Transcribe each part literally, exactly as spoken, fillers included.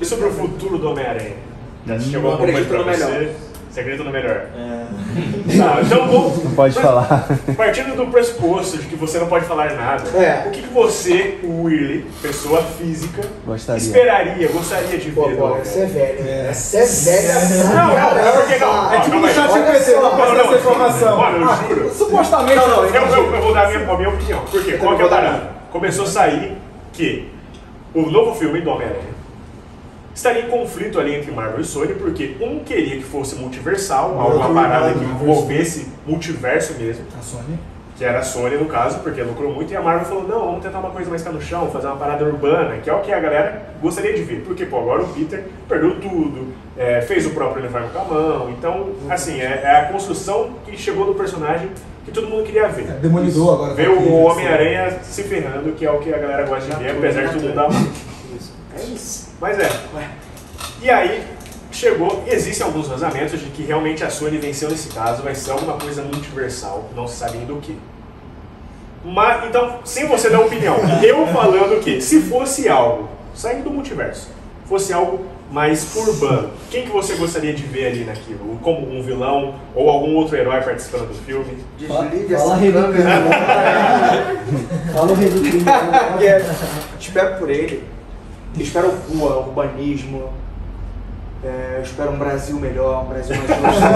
E sobre o futuro do Homem-Aranha? Já Hum, chegou alguma coisa pra você? Você acredita no melhor? É. Tá, então vamos... Não pode falar. Partindo do pressuposto de que você não pode falar nada, É. o que, que você, o Willy, pessoa física, Gostaria. esperaria, gostaria de Pô, ver? pô, do essa é Homem-Aranha? velha. Essa é velha. Não, não, não, porque não. É Não, tipo não, no mas- chat olha G P T, não Não, passa não, essa informação. Mano, eu juro. Supostamente. Não, não, Eu, eu, eu vou dar a minha, a minha opinião. Por quê? Eu Qual que é também a vou dar parada? Começou a sair que o novo filme do Homem-Aranha estaria em conflito ali entre Marvel e Sony, porque um queria que fosse multiversal, alguma parada que envolvesse multiverso mesmo, A Sony. que era a Sony no caso, porque lucrou muito, e a Marvel falou, não, vamos tentar uma coisa mais cá no chão, fazer uma parada urbana, que é o que a galera gostaria de ver, porque pô, agora o Peter perdeu tudo, é, fez o próprio uniforme com a mão, então, assim, é, é a construção que chegou do personagem que todo mundo queria ver. É, Demolidor agora. Ver o Homem-Aranha se ferrando, que é o que a galera gosta de ver, apesar de todo mundo dar muito. É isso. Mas é. E aí, chegou, existem alguns vazamentos de que realmente a Sony venceu nesse caso, vai ser alguma coisa multiversal, não se sabe ainda o que. Mas, então, sem você dar opinião, eu falando que se fosse algo saindo do multiverso, fosse algo mais urbano, quem que você gostaria de ver ali naquilo? Como um vilão ou algum outro herói participando do filme? Desligue Fala essa Rei do câmera. Fala o rei do crime. Espero por ele. Espero rua, urbanismo. É, eu espero um Brasil melhor, um Brasil mais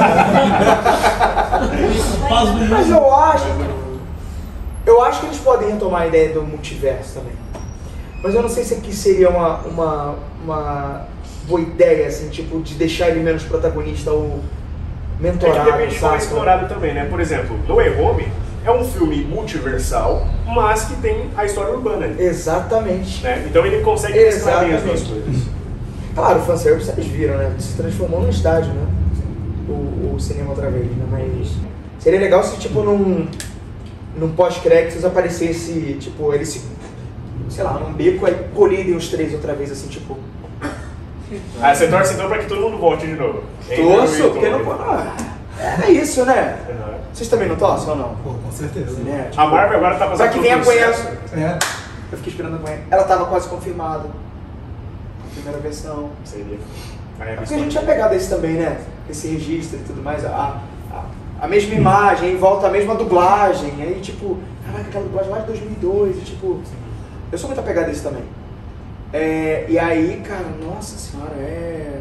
justo. Mas eu acho. Eu acho que eles podem retomar a ideia do multiverso também. Mas eu não sei se aqui seria uma, uma, uma boa ideia, assim, tipo, de deixar ele menos protagonista ou É que mentorado, depende de como é sabe? explorado também, né? Por exemplo, No Way Home é um filme multiversal, mas que tem a história urbana ali. Exatamente. Né? Então ele consegue mesclar bem as duas coisas. Claro, o fanservice vocês viram, né? Se transformou num estádio, né? O, o cinema outra vez, né? Mas seria legal se, tipo, num, num pós-créditos aparecesse, tipo, ele se, sei lá, num beco, aí colidem os três outra vez, assim, tipo... Ah, você torce então pra que todo mundo volte de novo. Torço, porque não... Ah, é isso, né? Uhum. Vocês também não torcem ou não? Pô, com certeza. Né? A Marvel agora tá Só fazendo que vem a Gwen. É. Eu fiquei esperando a Gwen. Ela tava quase confirmada. A primeira versão. Seria. Aí Porque a gente tinha pegado esse também, né? Esse registro e tudo mais. A, a, a mesma imagem, em volta a mesma dublagem. Aí, tipo, caraca, aquela dublagem lá de dois mil e dois. E, tipo, eu sou muito apegado a esse também. É, e aí, cara, nossa senhora, é.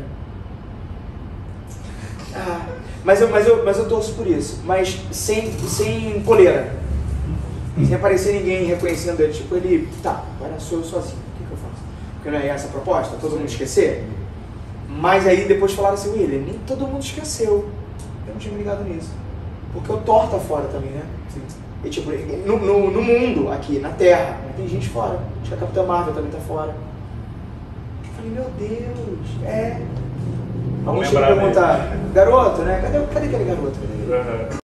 Ah, mas, eu, mas, eu, mas eu torço por isso. Mas sem, sem coleira. Sem aparecer ninguém reconhecendo ele. Tipo, ele. Tá, agora sou eu sozinho. O que, que eu faço? Porque não é essa a proposta? Todo mundo esquecer? Mas aí depois falaram assim, William, nem todo mundo esqueceu. Eu não tinha me ligado nisso. Porque o Thor tá fora também, né? Sim. E tipo, no, no, no mundo, aqui, na Terra, tem gente fora. Acho que a Capitã Marvel também tá fora. Eu falei, meu Deus, é. Alguém chega a lembrar perguntar, garoto, né? Cadê, cadê aquele garoto? Cadê aquele... Uhum.